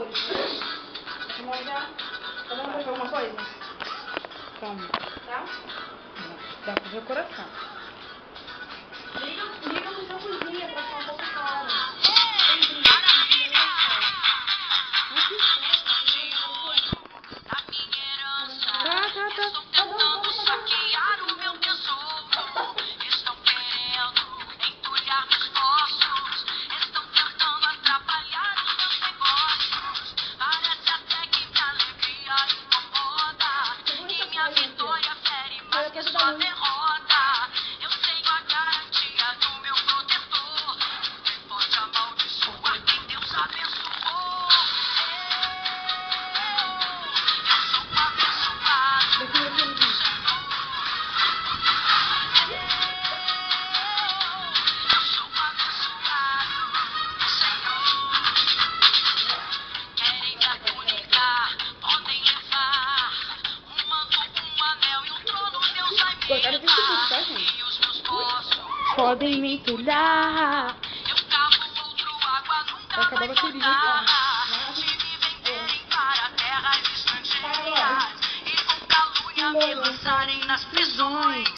cores. Vamos já. Vamos fazer alguma coisa? Calma. Tá? Dá pra ver o coração. Liga no seu cozinha pra ficar um pouco claro. Tá. Tentando saquear o meu tesouro. Estão querendo entulhar meus esforços. Estão tentando atrapalhar os meus negócios. Parece até que minha alegria incomoda. E minha vitória fere mais que sua derrota. Eu tenho a garantia do meu protetor. Ninguém pode amaldiçoar quem Deus abençoou. Eu sou abençoado. Cortaram 20 minutos, tá, gente? Podem me entulhar. Vai acabar a bateria. Se me venderem para terras estrangeiras e com calúnia me lançarem nas prisões.